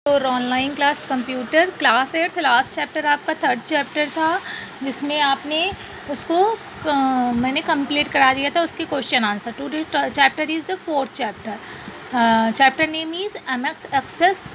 और online class computer class 8 last chapter आपका 3rd chapter था, जिसमें आपने उसको मैंने कंप्लीट करा दिया था उसके question answer. Today chapter is the 4th chapter. Chapter name is MS access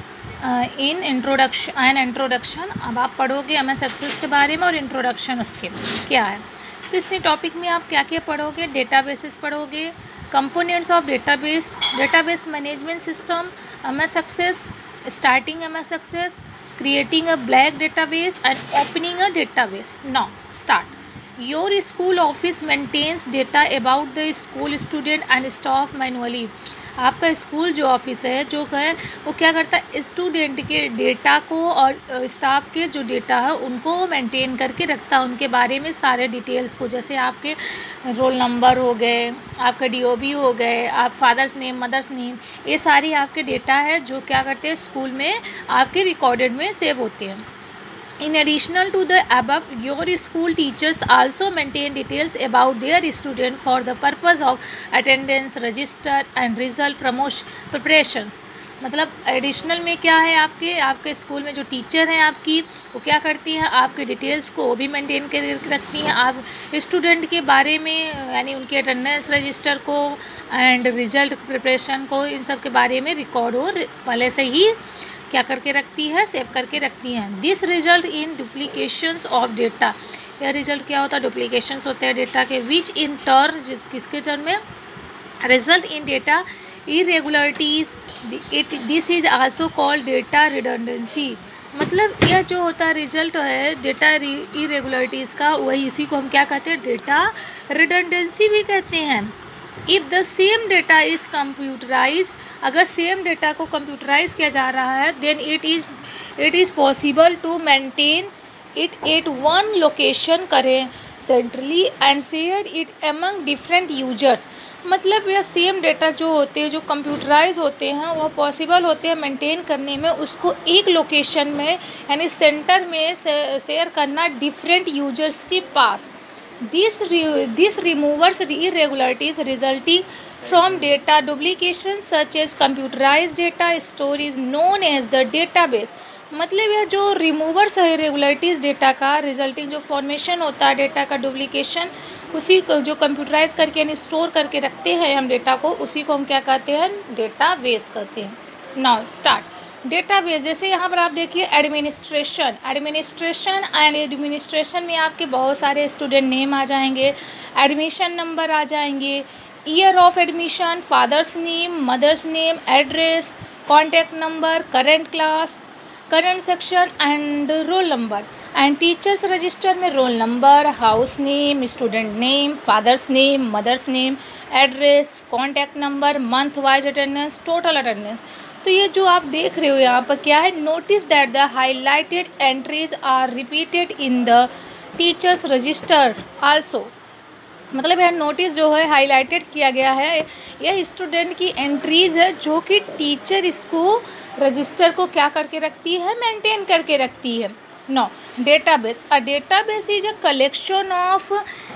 in introduction. अब आप पढ़ोगे MS एक्सेस के बारे में और इंट्रोडक्शन उसके क्या है। तो इस टॉपिक में आप क्या क्या पढ़ोगे? डेटाबेसेस पढ़ोगे, components of database, database management system, MS access, starting MS access, creating a blank database and opening a database. Now start. Your school office maintains data about the school student and staff manually. आपका school जो office है जो है वो क्या करता है, student के डेटा को और स्टाफ के जो डेटा है उनको मेंटेन करके रखता है, उनके बारे में सारे डिटेल्स को, जैसे आपके रोल नंबर हो गए, आपका DOB हो गए, आप फादर्स नेम, मदर्स नेम, ये सारी आपके डेटा है जो क्या करते हैं स्कूल में आपके रिकॉर्डेड में सेव होते हैं। In addition to the above, your school teachers also maintain details about their student for the purpose of attendance, register and result preparations. मतलब एडिशनल में क्या है, आपके स्कूल में जो टीचर हैं आपकी वो क्या करती हैं, आपके डिटेल्स को वो भी मेंटेन कर रखती हैं। आप स्टूडेंट के बारे में यानी उनके अटेंडेंस रजिस्टर को एंड रिजल्ट प्रिपरेशन को, इन सब के बारे में रिकॉर्ड हो पहले से ही क्या करके रखती है, सेव करके रखती हैं। This result in duplications of data. यह रिजल्ट क्या होता है? डुप्लीकेशंस होते हैं डेटा के। विच इन टर्न, किसके टर्न में? Result in data irregularities. This is also called data redundancy. मतलब यह जो होता है रिजल्ट है डेटा इरेगुलरिटीज़ का, वही इसी को हम क्या कहते हैं? डेटा रिडंडेंसी भी कहते हैं। If the same data is computerise, अगर सेम डेटा को कंप्यूटराइज किया जा रहा है, then it is possible to maintain it at one location करें centrally and share it among different users. मतलब यह सेम डेटा जो होते हैं जो कंप्यूटराइज होते हैं वह पॉसिबल होते हैं मेंटेन करने में, उसको एक लोकेशन में यानी सेंटर में शेयर करना डिफरेंट यूजर्स के पास। This removes irregularities resulting from data duplication such as computerized data store is known as the database। मतलब यह जो रिमूवर्स है इरेगुलरिटीज़ डेटा का रिजल्टिंग जो फॉर्मेशन होता है डेटा का डुप्लीकेशन, उसी को जो कंप्यूटराइज करके यानी स्टोर करके रखते हैं हम डेटा को, उसी को हम क्या कहते हैं? डेटाबेस कहते हैं। Now start. डेटाबेस, जैसे यहाँ पर आप देखिए एडमिनिस्ट्रेशन एंड एडमिनिस्ट्रेशन में आपके बहुत सारे स्टूडेंट नेम आ जाएंगे, एडमिशन नंबर आ जाएंगे, year of admission, father's name, mother's name, address, contact number, current class, current section and roll number. And teachers register में roll number, house name, student name, father's name, mother's name, address, contact number, month wise attendance, total attendance. तो ये जो आप देख रहे हो यहाँ पर क्या है? Notice that the highlighted entries are repeated in the teachers register also. मतलब यह नोटिस जो है हाईलाइटेड किया गया है, यह स्टूडेंट की एंट्रीज है जो कि टीचर इसको रजिस्टर को क्या करके रखती है? मेंटेन करके रखती है। No database, a database is a collection of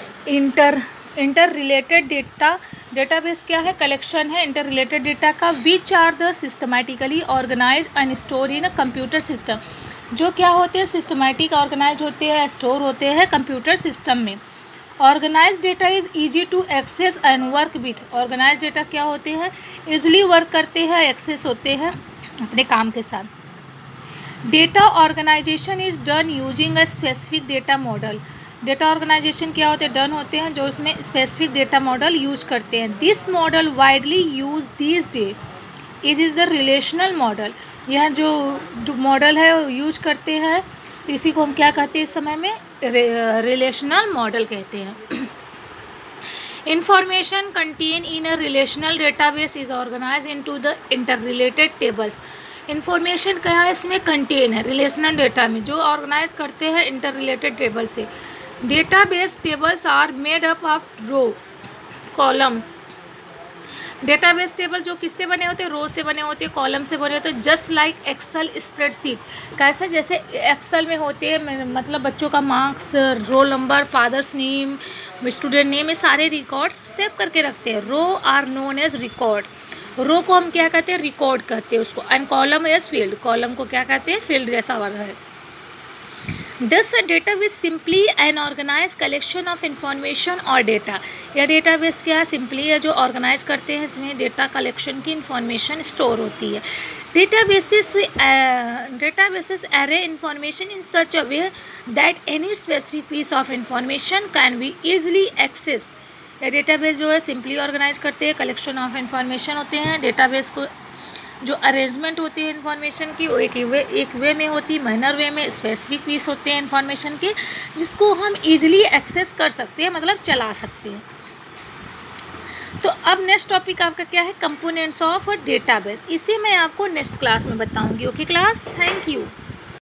inter related data. Database क्या है? कलेक्शन है इंटर रिलेटेड डेटा का। Which are the systematically organise and store in a computer system. जो क्या होते हैं? सिस्टमैटिक ऑर्गेनाइज होते हैं, स्टोर होते हैं कंप्यूटर सिस्टम में। Organise data is easy to access and work with. Organise data क्या होते हैं? ईजिली वर्क करते हैं, एक्सेस होते हैं अपने काम के साथ। Data organisation is done using a specific data model. Data organisation क्या होते हैं? डन होते हैं जो उसमें स्पेसिफिक डेटा मॉडल यूज करते हैं। This model widely use this day is the relational model. यह जो मॉडल है यूज करते हैं, इसी को हम क्या कहते हैं इस समय में? रिलेशनल मॉडल कहते हैं। Information contain in a relational database is organise into the inter related tables. Information क्या है? इसमें कंटेन है रिलेशनल डेटा में, जो ऑर्गेनाइज करते हैं इंटर रिलेटेड टेबल से। Database tables are made up of row columns. Database table जो किससे बने होते हैं? रो से बने होते हैं, कॉलम से बने होते हैं। Just like Excel spreadsheet. कैसे? जैसे एक्सेल में होते हैं, मतलब बच्चों का marks, roll number, father's name, student name, ये सारे रिकॉर्ड सेव करके रखते हैं। Row are known as record. Row को हम क्या कहते हैं, रिकॉर्ड कहते हैं उसको, and column is field, column को क्या कहते हैं, फील्ड जैसा वर्ग है। Thus a database simply an organized collection of information और data। यह database क्या है, simply है जो ऑर्गेनाइज करते हैं, इसमें डेटा कलेक्शन की इंफॉर्मेशन स्टोर होती है। databases array information in such a way that any specific piece of information can be easily accessed। यह डेटाबेस जो है सिंपली ऑर्गेनाइज करते हैं, कलेक्शन ऑफ इंफॉर्मेशन होते हैं। डेटाबेस को जो अरेंजमेंट होती है इन्फॉर्मेशन की वो एक वे में होती है, माइनर वे में स्पेसिफिक पीस होते हैं इन्फॉर्मेशन के, जिसको हम इजीली एक्सेस कर सकते हैं, मतलब चला सकते हैं। तो अब नेक्स्ट टॉपिक आपका क्या है, कंपोनेंट्स ऑफ अ डेटाबेस। इसे मैं आपको नेक्स्ट क्लास में बताऊंगी। Okay class, thank you.